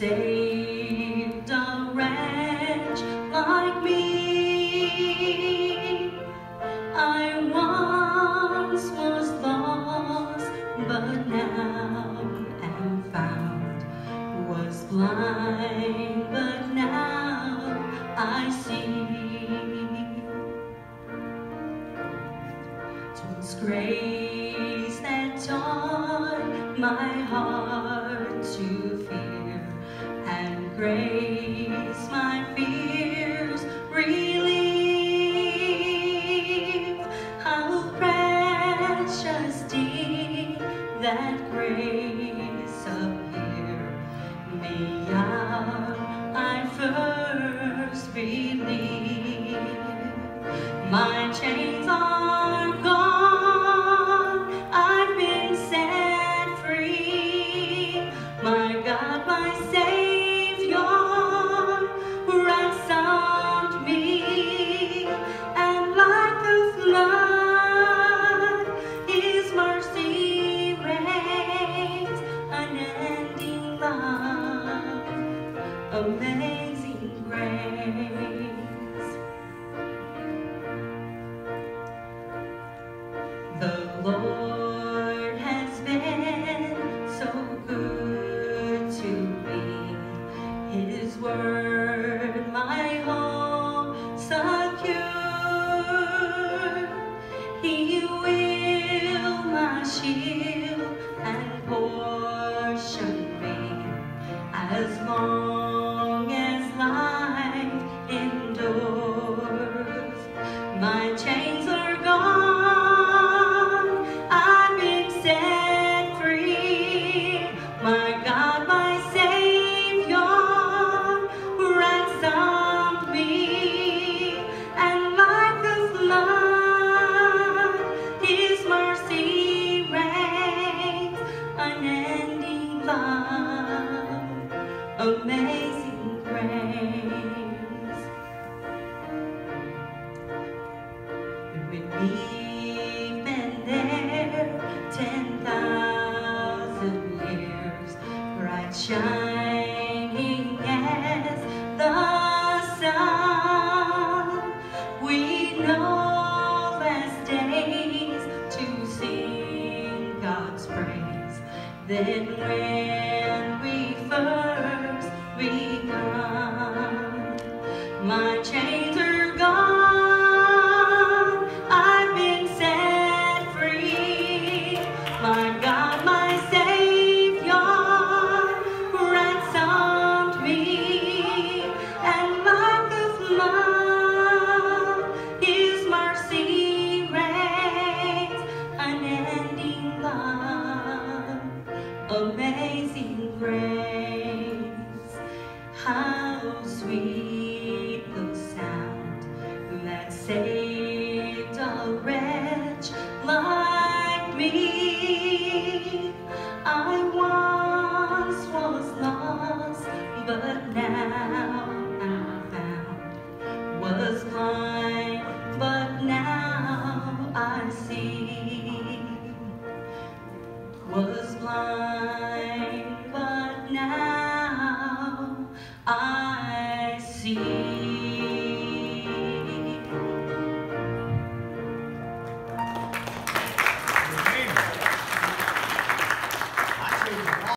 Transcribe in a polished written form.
saved a wretch like me. I once was lost, but now am found, was blind, but now I see. 'Twas grace that taught my heart to fear, and grace my fears relieve. How precious deep that grace appear, me hour I first believed. My chains are gone, I've been set free. My God, my Savior, ransomed me. And like the flood, His mercy reigns, unending love, amazing grace. The Lord has been so good to me. His word my hope secure. He will my shield and portion be, as long as life endures. My chains are gone, I've been set free. My God, my Savior, ransomed me. And like the flood, His mercy reigns, unending love, amazing grace. When we've been there 10,000 years, bright shining as the sun, we know last days to sing God's praise than when we first begun. My chains are gone, I've been set free. My God, my Savior, ransomed me. And like the flood, His mercy reigns, unending love, amazing grace. How sweet the sound that saved a wretch like me. I once was lost, but now I'm found, was blind, but now I see. Was